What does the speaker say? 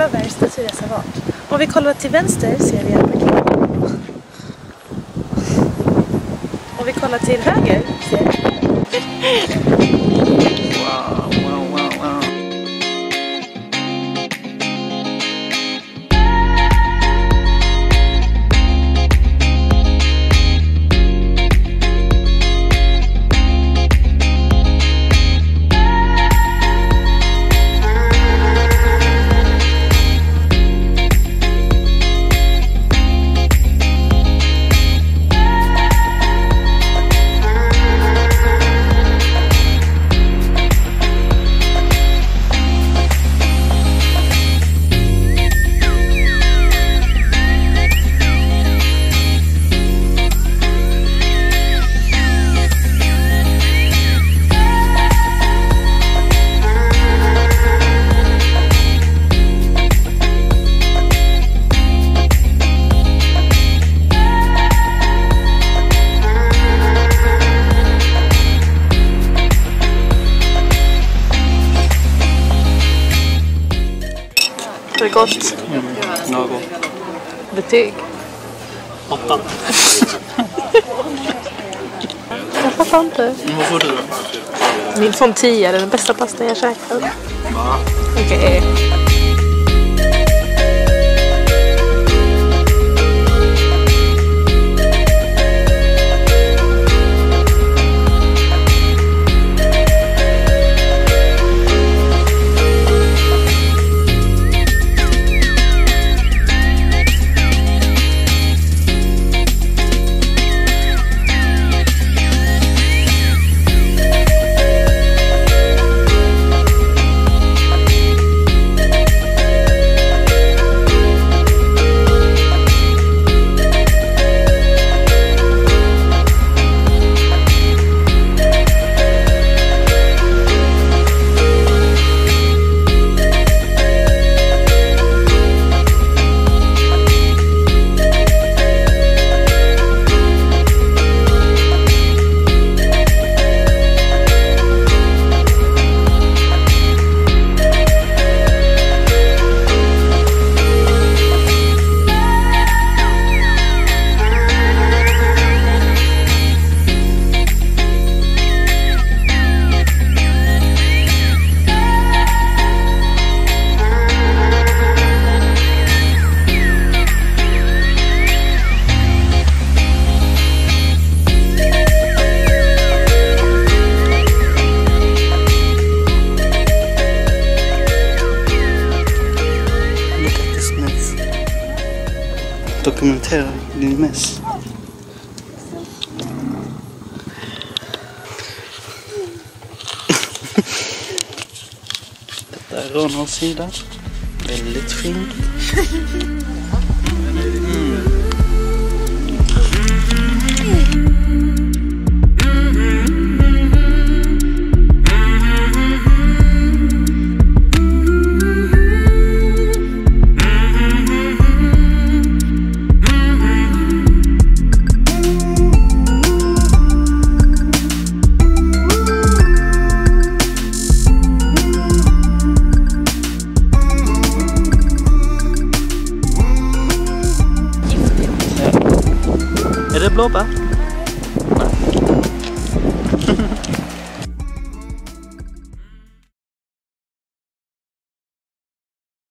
Kullabergs naturreservat. Om vi kollar till vänster ser vi en parkering. Om vi kollar till höger ser vi... Det är gott. Något. Betyg. 8. Jag fattar inte. Vad får du då? Min från 10 är den bästa pasta jag käkat. Va? Okej. Dokumentera din mess. Detta är Ronalds sida. Väldigt fint. Är det blåbär?